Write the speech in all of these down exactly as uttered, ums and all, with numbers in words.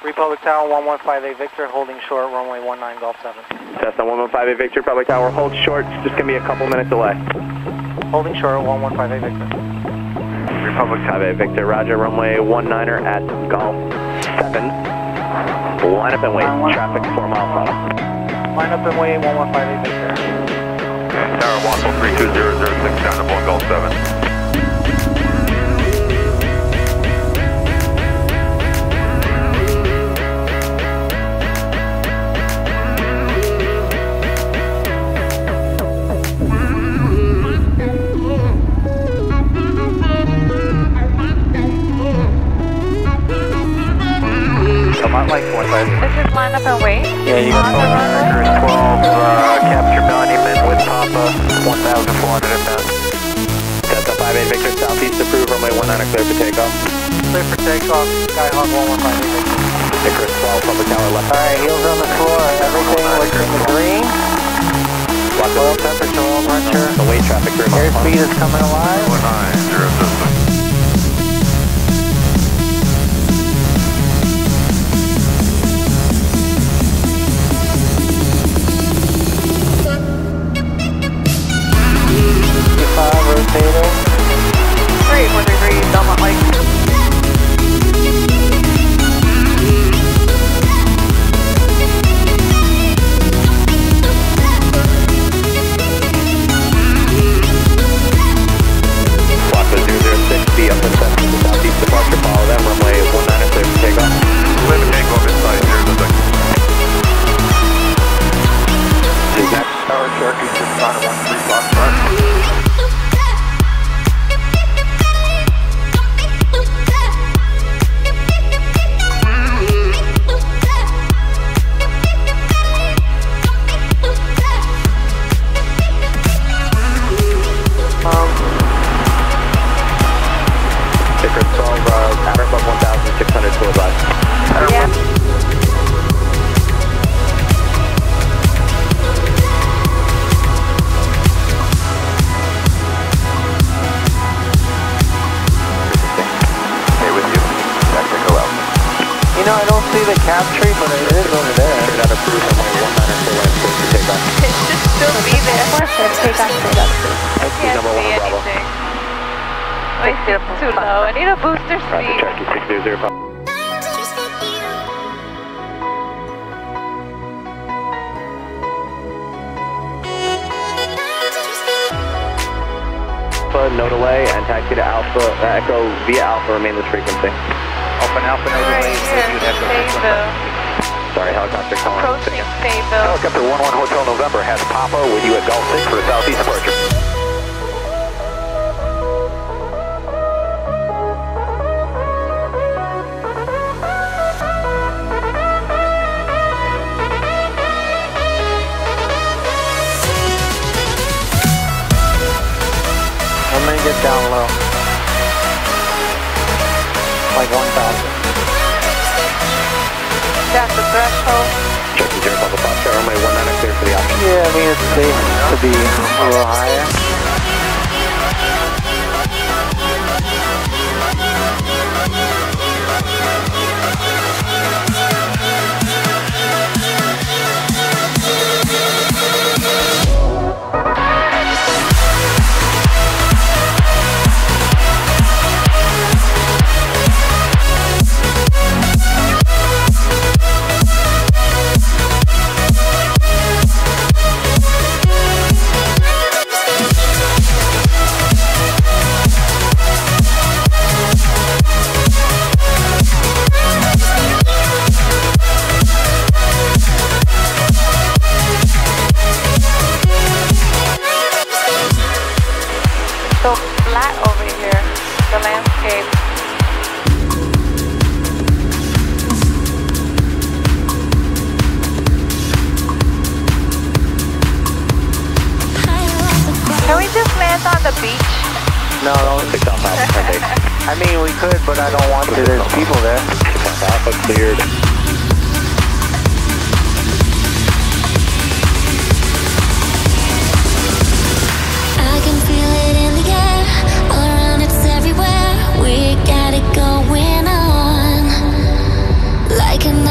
Republic Tower one one five eight Victor, holding short, runway one nine Golf seven. Cessna one one five eight Victor, Republic Tower, hold short, it's just going to be a couple minute delay. Holding short, one one five eight Victor. Republic Tower eight Victor, roger, runway one niner at Golf seven. Line up and wait, traffic four mile final. Line up and wait, one one five eight Victor. Okay, Tower Waffle three two zero zero six, down to one Golf seven. Like twenty-five. This is line up and wait. Yeah, you got twelve, uh, capture monument with Papa, one thousand four hundred inbound. Delta five eight Victor, southeast approved, runway one niner clear for takeoff. Clear for takeoff, Skyhawk one one five eight Victor. Icarus twelve, Public Tower left. Alright, heels on the floor, everything looks in the green. Oil temperature, oil pressure. The weight traffic three miles. Airspeed is coming alive. one nine zero system. Rotating. Three, four, three, three, Belmont Lake. Block with zero zero six B up to seven to southeast departure, follow them, runway one niner clear for takeoff. Clear for takeoff inside zero zero six. Is that Tower Cherokee six nine one three block front. You know, I don't see the cap tree, but it is over there. Straight out approved, runway one niner clear left clear for takeoff. It should still be there. Of course, it's take off straight up. I can't number see one Bravo. anything. Wait, it's too low. I need a booster Roger, speed. Cherokee six zero zero. No delay, and taxi to Alpha, uh, Echo via Alpha, remain this frequency. Open Alpha, no Right delays, here, you have to Fayetteville. Sorry, helicopter calling. Approaching Fayetteville. Helicopter one one Hotel November has Papa with you at Golf six for a southeast departure. I'm gonna get down low. Like one thousand. That's the threshold. Cherokee zero, Papa Foxtrot, runway one niner clear for the option. Yeah, I mean, it's safe to be a little higher. So flat over here, the landscape. Can we just land on the beach? No, don't. Six Alpha Alpha, ten days. I mean, we could, but I don't want to. There's people there. Six Alpha Alpha cleared. I can feel it in the air, all around, it's everywhere. We got it going on, like an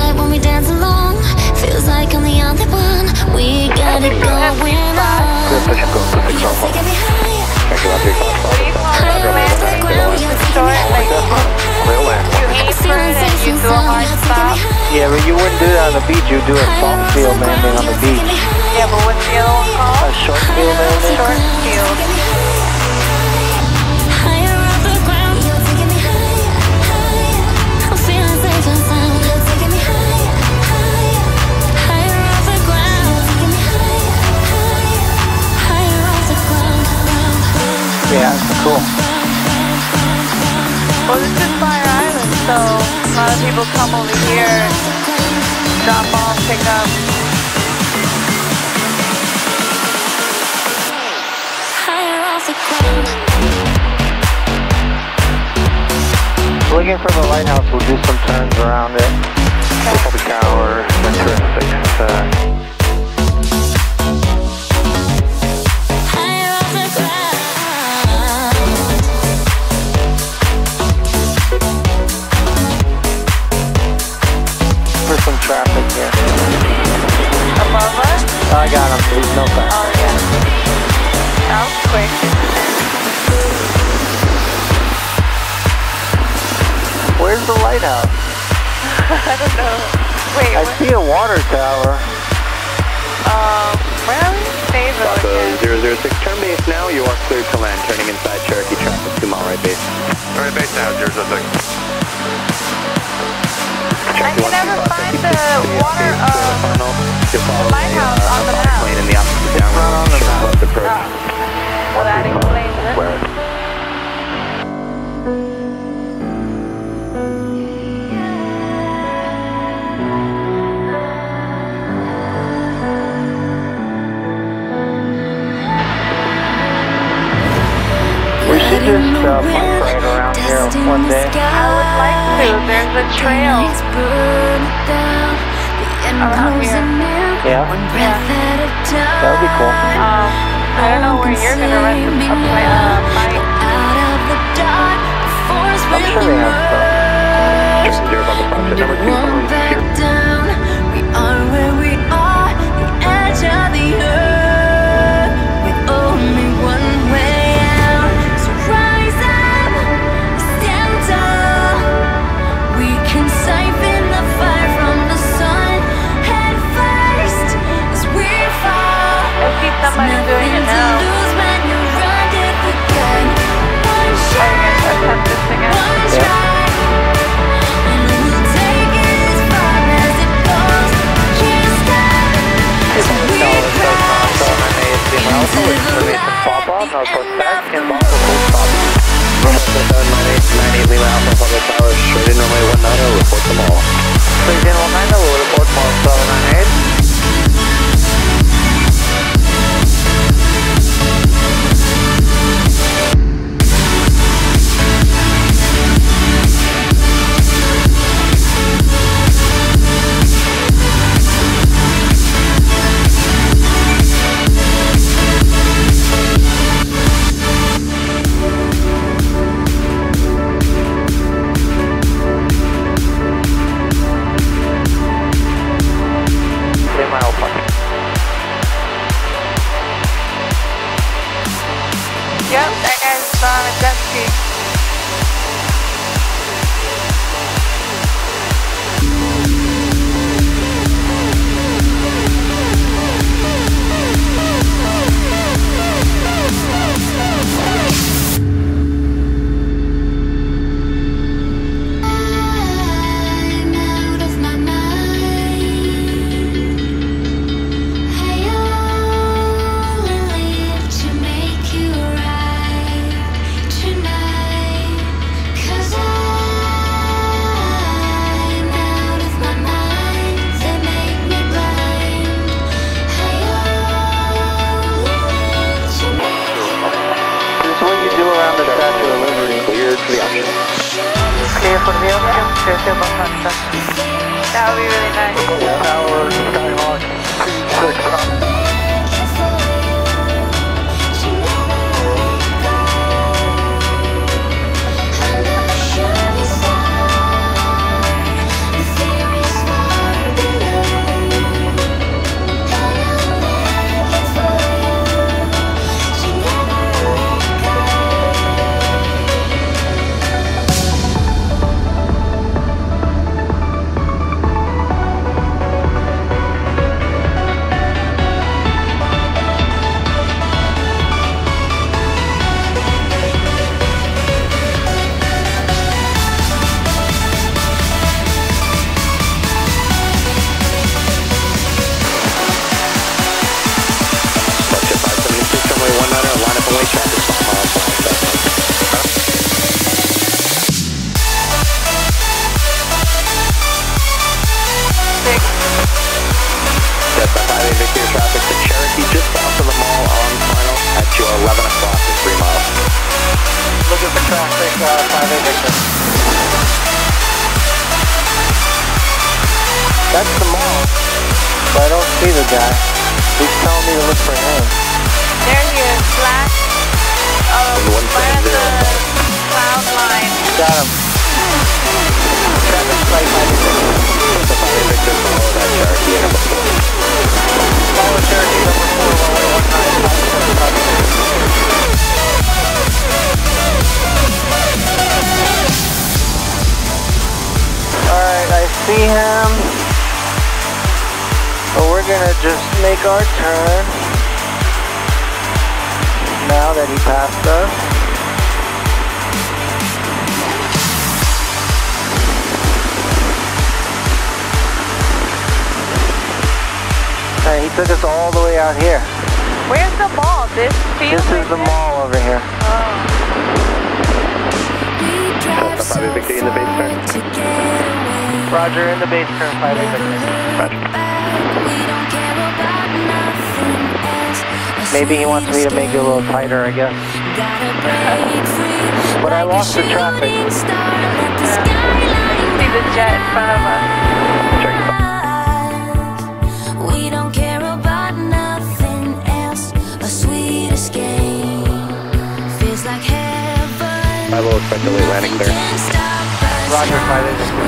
Alpha. Check one three five. What do you call it, man? It's short, like, Real land. you aim for it and you do a hard stop. Yeah, but you wouldn't do that on the beach. You'd do a soft field landing on the beach. Yeah, but what's the other one A called? short field landing. Short field. Higher off the ground, you're taking me higher, higher. I'm feeling safe and sound. You're taking me higher, higher. Higher off the ground, you're taking me higher, higher. Higher off the ground, ground, ground. Yeah, cool. Well, this is Fire Island, so a lot of people come over here, drop off, pick up. Higher off the ground. Looking for the lighthouse. We'll do some turns around it. Republic Tower, interesting. Uh, Higher off the ground. For some traffic here. Above us? Oh, I got him. There's no Oh, traffic. yeah. That was quick. Where's the lighthouse? I don't know. Wait, I what? see a water tower. Um, where are we? Fayetteville Bravo again. zero zero six, turn base now. You are cleared to land. Turning inside Cherokee traffic, two mile right base. Alright, base now, zero zero six. I can never find the water, uh, the lighthouse on the map. Plane in the opposite downwind. not on the Short map. left approach. Oh. Well, that explains it. Where? We should just uh, bike ride around here one day. I would like to. There's a trail. Around here. Yeah, Yeah. that would be cool. Um, I don't know where you're gonna rent a, a play, uh, bike. I'm sure they have stuff. Jason zero Bravo Fox at number two, following zero. We are where we are, the edge of the earth, with only one way out. So rise up, stand tall. We can siphon the fire from the sun, head first as we fall. I see somebody doing it now. Lose when you run it again. One Are shot, you gonna attempt this again? one Yeah. try. And we'll take it as far as it goes. Can't stop. It's on the tower, so it's not so many eighteen miles. So it's information pop off, no prospect, and also full stop. seven nine eight nine eight Lima Alpha Public Tower, straight in runway one nine zero, report them all. Please in one nine zero, we'll report tomorrow seven nine eight. Lima Alpha. Yep, that guy's on a jet ski. I'm out of my mind. I only live to make you right tonight. 'Cause I'm out of my mind. They make me blind. I only live to make you right. This is what you do around the Statue of Liberty. Cleared for the option. Clear for the option. Clear for the option. That would be really nice. Tower, Skyhawk, six up. Tonight clear traffic to Cherokee just south of the mall on final at your eleven o'clock and three miles. Look at the traffic, uh, five eight Victor. That's the mall, but I don't see the guy. He's telling me to look for him. There he is, flash. Oh, right at the cloud line. Got him. Traffic light five eight Victor. The five eight Victor, follow that Cherokee number four. Follow Cherokee number four, runway one nine five seven five. Alright, I see him. But we're gonna just make our turn now that he passed us. Alright, he took us all the way out here. Where's the mall? This field? This is the mall over here. Oh. Delta five eight Victor in the base turn. Roger, in the base turn, five eight Victor. Roger. Maybe he wants me to make it a little tighter, I guess. But I lost the traffic. Yeah. See the jet in front of us. We don't care about nothing else. A sweet escape feels like heaven. I will expect a late landing clear. Roger, five eight Victor.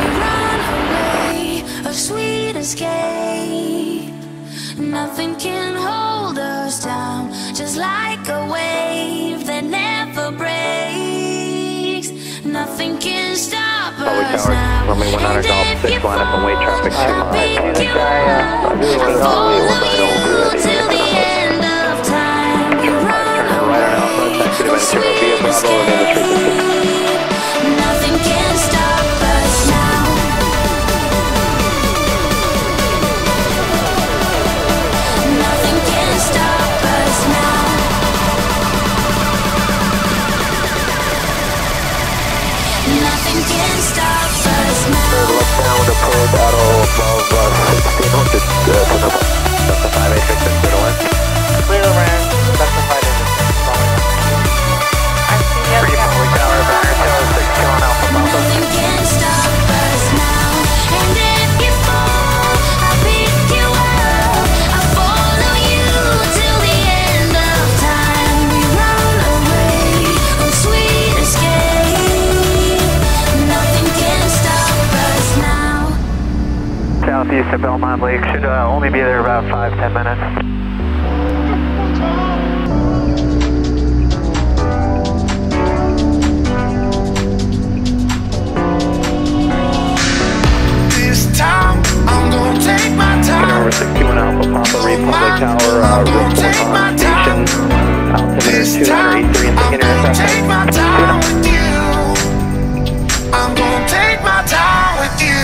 A sweet escape. Nothing can hold us down. Just like a wave that never breaks. Nothing can stop Public us Tower, now. runway one nine Golf six, line up and wait traffic two I miles. see the guy, uh, Follow you till the end of time. Turn right on Alpha, taxi to Ventura via Bravo and then the frequency. Nothing can stop us now. Nothing can stop us now. Nothing can stop us now. Left down approach out above uh, sixteen hundred uh, to the Delta five eight Victor, clear to land. Clear the land. That's the five eight Victor. I see you. Republic Tower, Banger Tower, six two on Alpha Papa. Nothing can stop us now. And if you fall, I'll pick you up. I'll follow you till the end of time. We run away, a sweet escape. Nothing can stop us now. Southeast of Belmont Lake, should uh, only be there about five, ten minutes. Over sixty-one Alpha Papa, Republic Tower, uh, room four on station, altimeter two nine eight three and taking intercept. I'm gonna take my time with you.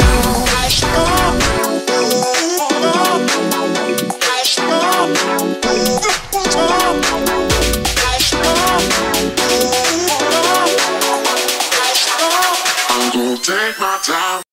I'm gonna take my time.